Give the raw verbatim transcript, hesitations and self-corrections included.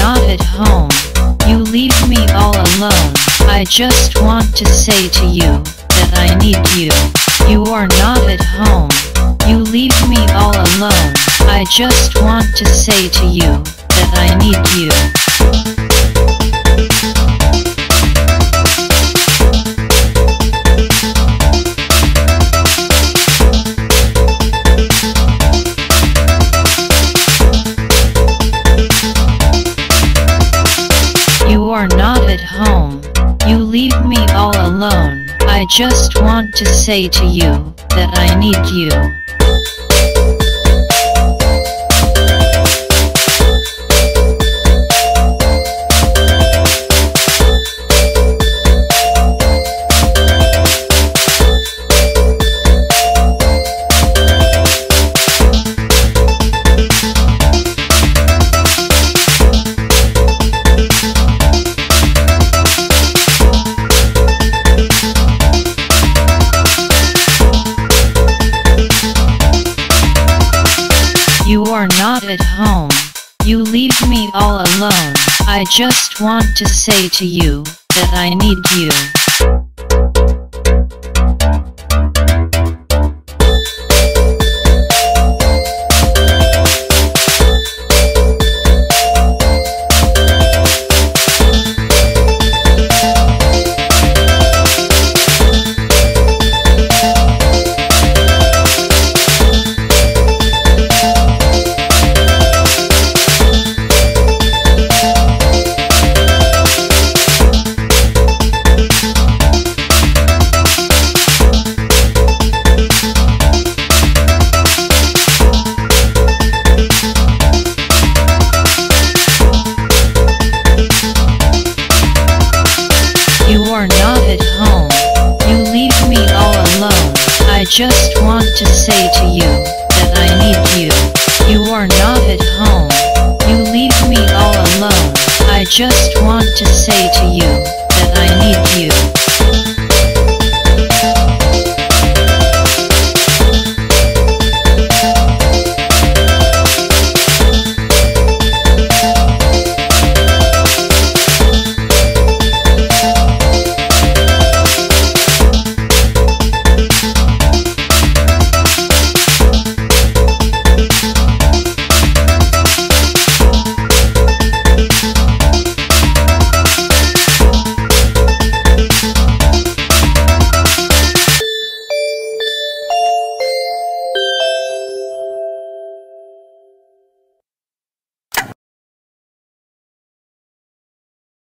not at home. You leave me all alone. I just want to say to you that I need you. You are not at home. You leave me all alone. I just want to say to you that I need you. You are not at home. You leave me all alone. I just want to say to you that I need you. You are not at home. You leave me all alone. I just want to say to you that I need you. You are not at home. You leave me all alone. I just want to say to you that I need you. You are not at home. You leave me all alone. I just want to say